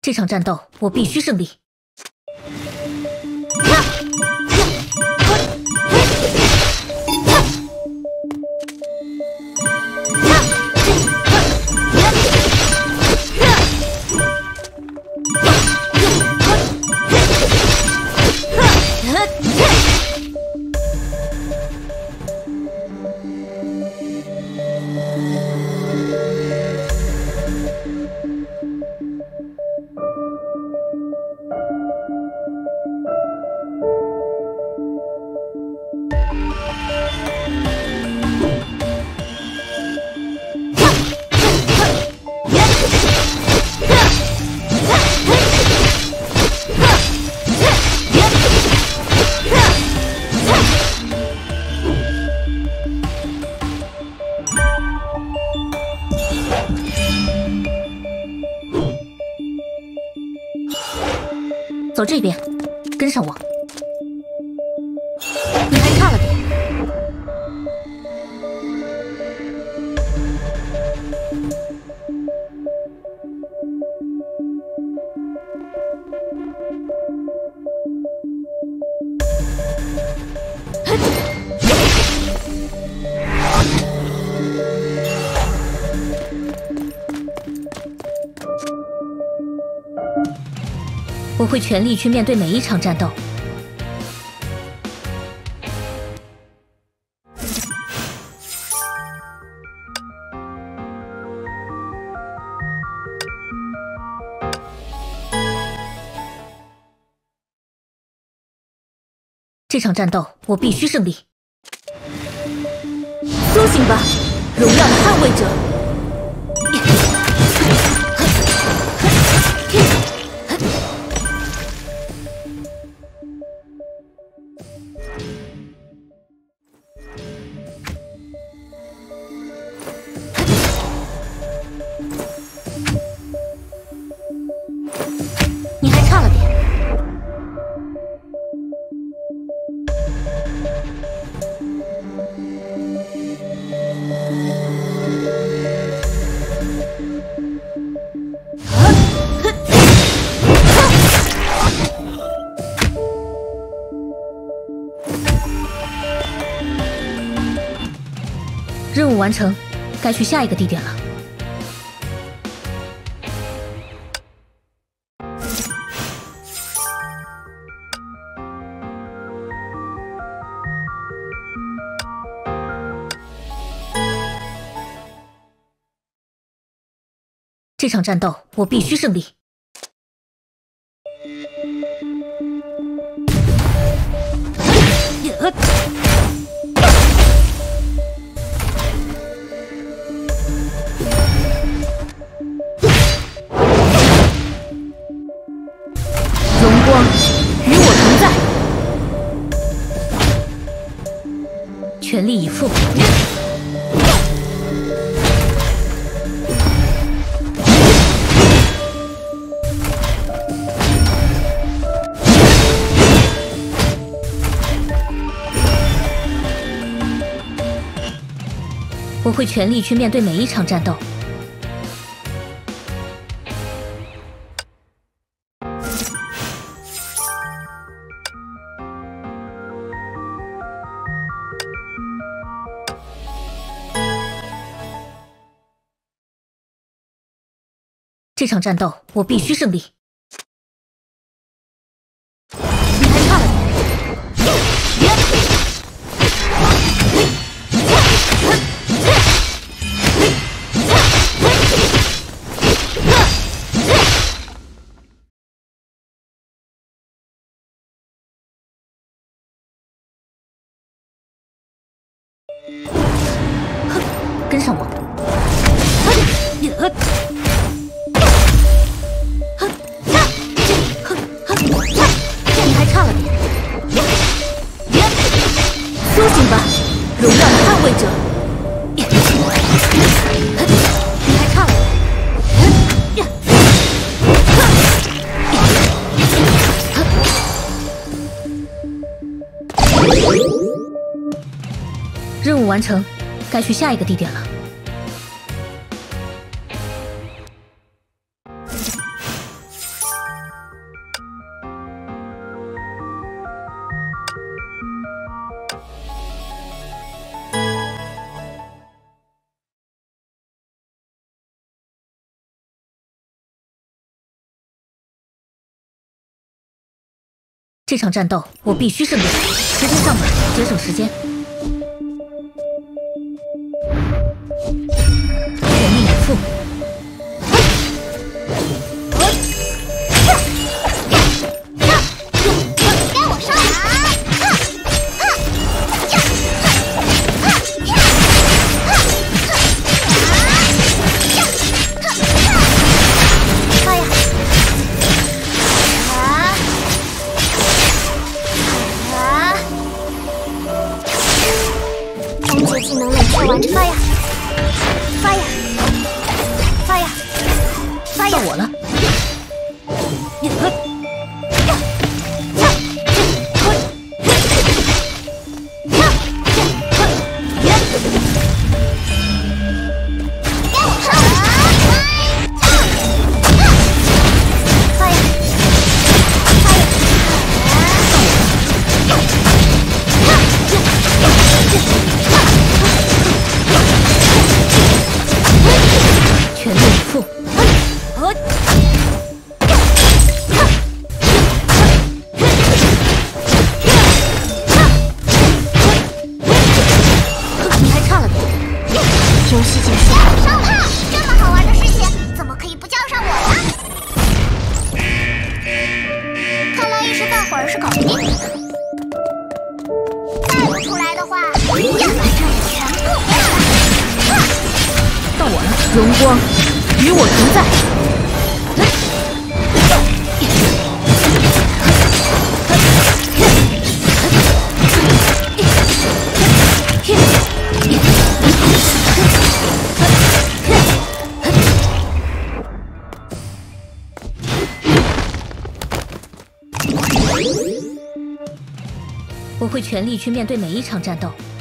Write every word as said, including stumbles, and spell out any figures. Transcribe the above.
这场战斗我必须胜利。 走这边，跟上我。你还差了点。我会全力去面对每一场战斗。这场战斗我必须胜利。苏醒吧，荣耀的捍卫者！ 你还差了点。任务完成，该去下一个地点了。 这场战斗我必须胜利。荣光与我同在，全力以赴。 我会全力去面对每一场战斗。这场战斗我必须胜利。你还差了点。 哼，跟上我。你还差了点。苏醒吧，荣耀的捍卫者！你还差了点。任务完成，该去下一个地点了。 这场战斗我必须胜利，直接上吧，节省时间。全力以赴。 技能冷却完成。发呀，发呀，发呀，发呀！ 到我了。全力以赴！你还差了点。 游戏结束。上炮！这么好玩的事情，怎么可以不叫上我呢？看来一时半会儿是搞不定你的。再不出来的话，要把这里全部灭了！ 到我了，荣光与我同在。我会全力去面对每一场战斗。